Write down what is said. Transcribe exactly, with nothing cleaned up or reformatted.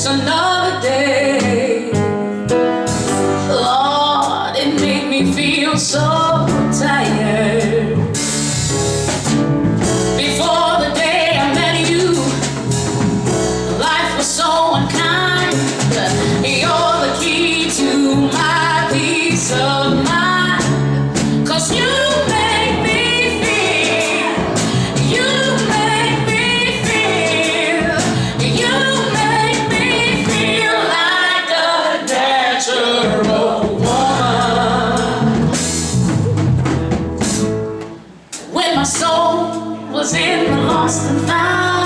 just another day. Lord, it made me feel so tired. Before the day I met you, life was so unkind. You're the key to my peace of mind, 'cause you make me feel, you make me feel, you make me feel like a natural woman. When my soul was in the lost and found,